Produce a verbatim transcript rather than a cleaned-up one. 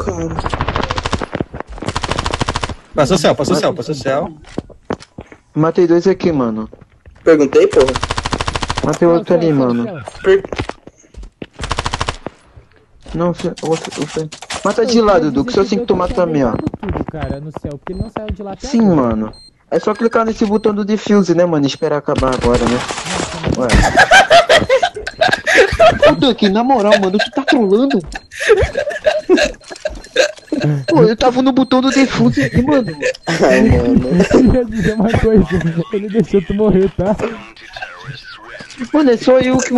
cara. Passou céu, passou céu, passou céu. Matei dois aqui, mano. Perguntei, porra. Matei outro ali, mano. Per... Não, o outro, outro. Mata de lado, Duque, só assim que tu mata também, ó. Tudo, cara, no céu, porque ele não saiu de lá até Sim, agora. mano. É só clicar nesse botão do defuse, né, mano? E esperar acabar agora, né? Ué. Ô, Duque, na moral, mano, tu tá trolando? Pô, eu tava no botão do defuse aqui, mano. Ai, mano. Eu ia dizer uma coisa, ele deixou tu morrer, tá? Mano, é só eu que